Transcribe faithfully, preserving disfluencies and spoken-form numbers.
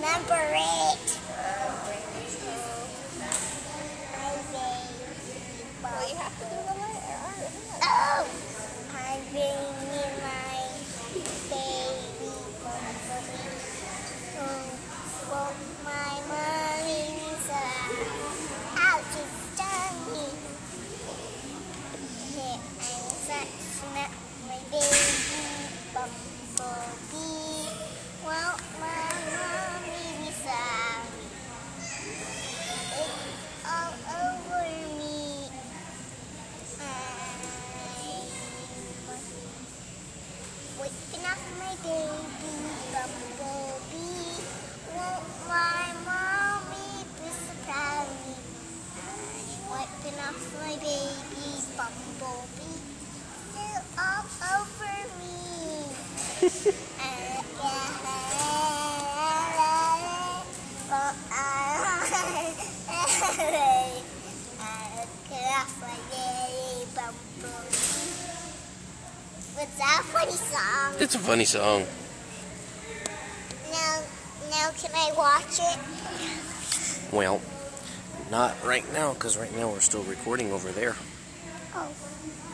remember it. Well, you have to do the letter. Oh, I bring you my baby bumblebee. Oh, well, my mommy's out to stun me. Here I'm touching up my baby bumblebee. Well, my mommy sorry. It's all over me. Waking up my baby bumblebee. Won't my mommy be so proud of me? I'm wiping off my baby bumblebee. Still all over me. uh, Get off my baby bumblebee. What's that funny song? It's a funny song. Now, now can I watch it? Well, not right now, because right now we're still recording over there. Oh.